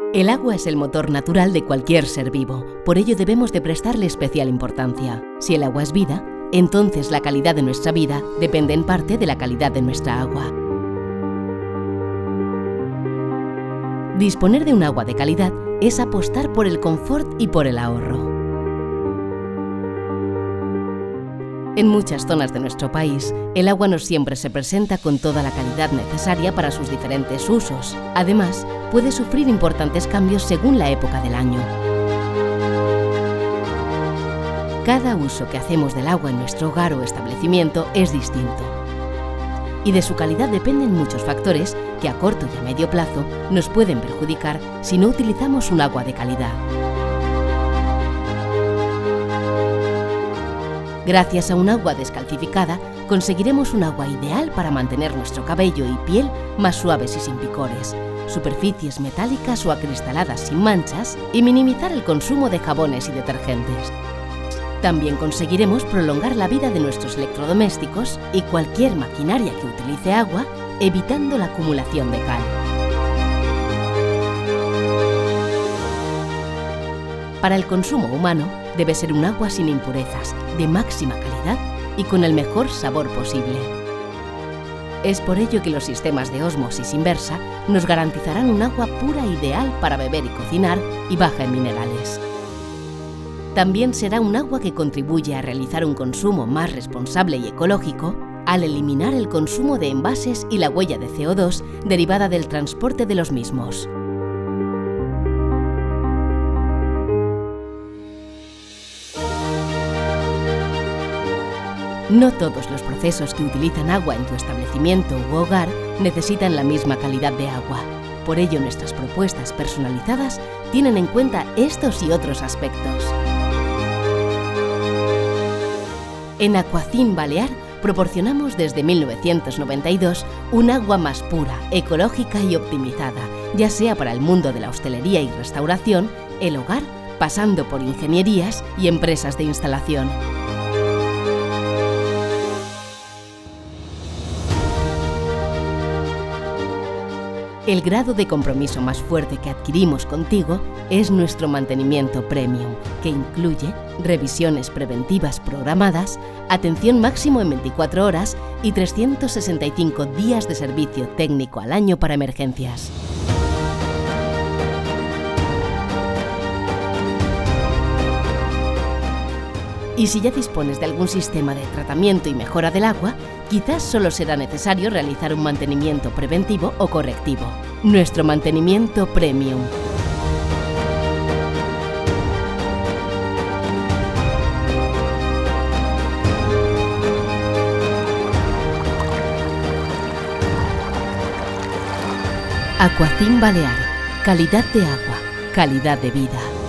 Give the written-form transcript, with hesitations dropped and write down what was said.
El agua es el motor natural de cualquier ser vivo, por ello debemos de prestarle especial importancia. Si el agua es vida, entonces la calidad de nuestra vida depende en parte de la calidad de nuestra agua. Disponer de un agua de calidad es apostar por el confort y por el ahorro. En muchas zonas de nuestro país, el agua no siempre se presenta con toda la calidad necesaria para sus diferentes usos. Además, puede sufrir importantes cambios según la época del año. Cada uso que hacemos del agua en nuestro hogar o establecimiento es distinto. Y de su calidad dependen muchos factores que a corto y a medio plazo nos pueden perjudicar si no utilizamos un agua de calidad. Gracias a un agua descalcificada, conseguiremos un agua ideal para mantener nuestro cabello y piel más suaves y sin picores, superficies metálicas o acristaladas sin manchas y minimizar el consumo de jabones y detergentes. También conseguiremos prolongar la vida de nuestros electrodomésticos y cualquier maquinaria que utilice agua, evitando la acumulación de cal. Para el consumo humano, debe ser un agua sin impurezas, de máxima calidad y con el mejor sabor posible. Es por ello que los sistemas de ósmosis inversa nos garantizarán un agua pura ideal para beber y cocinar y baja en minerales. También será un agua que contribuye a realizar un consumo más responsable y ecológico al eliminar el consumo de envases y la huella de CO2 derivada del transporte de los mismos. No todos los procesos que utilizan agua en tu establecimiento u hogar necesitan la misma calidad de agua. Por ello, nuestras propuestas personalizadas tienen en cuenta estos y otros aspectos. En Aquacin Balear proporcionamos desde 1992 un agua más pura, ecológica y optimizada, ya sea para el mundo de la hostelería y restauración, el hogar, pasando por ingenierías y empresas de instalación. El grado de compromiso más fuerte que adquirimos contigo es nuestro mantenimiento premium, que incluye revisiones preventivas programadas, atención máximo en 24 horas y 365 días de servicio técnico al año para emergencias. Y si ya dispones de algún sistema de tratamiento y mejora del agua, quizás solo será necesario realizar un mantenimiento preventivo o correctivo. Nuestro mantenimiento premium. Aquacin Balear. Calidad de agua, calidad de vida.